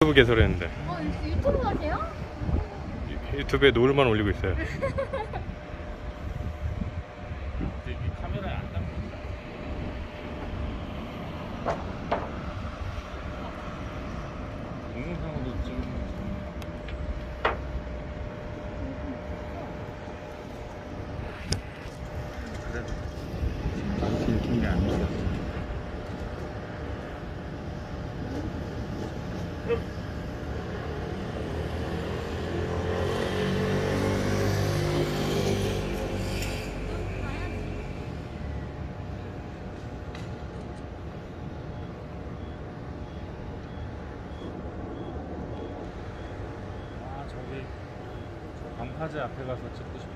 유튜브 개설했는데. 유튜브 하세요? 유튜브에 노을만 올리고 있어요. 여기 카메라에 안 담긴다. 동영상으로 찍는 그래도 많이 읽힌 게 아니었어. 저기 저 방파제 앞에 가서 찍고 싶다.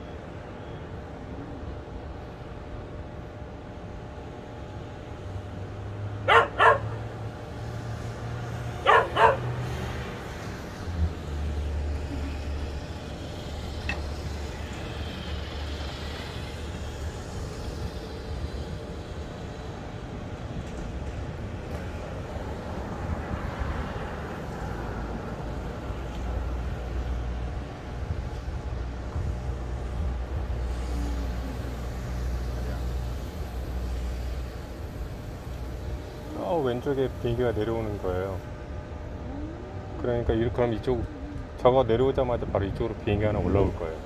왼쪽에 비행기가 내려오는 거예요. 그러니까 그럼 이쪽 저거 내려오자마자 바로 이쪽으로 비행기 하나 올라올 거예요.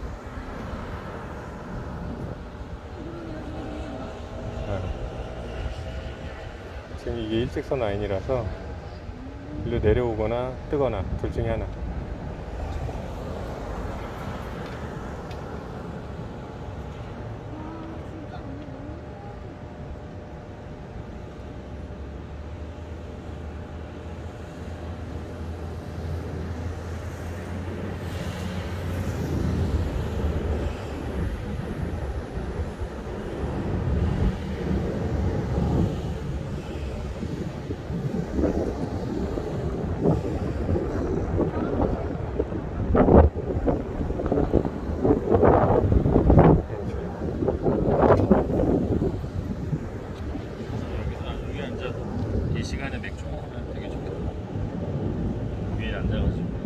네. 지금 이게 일직선 라인이라서 일로 내려오거나 뜨거나 둘 중에 하나. 여기 앉아서 이 시간에 맥주 먹으면 되게 좋겠다. 위에 앉아가지고.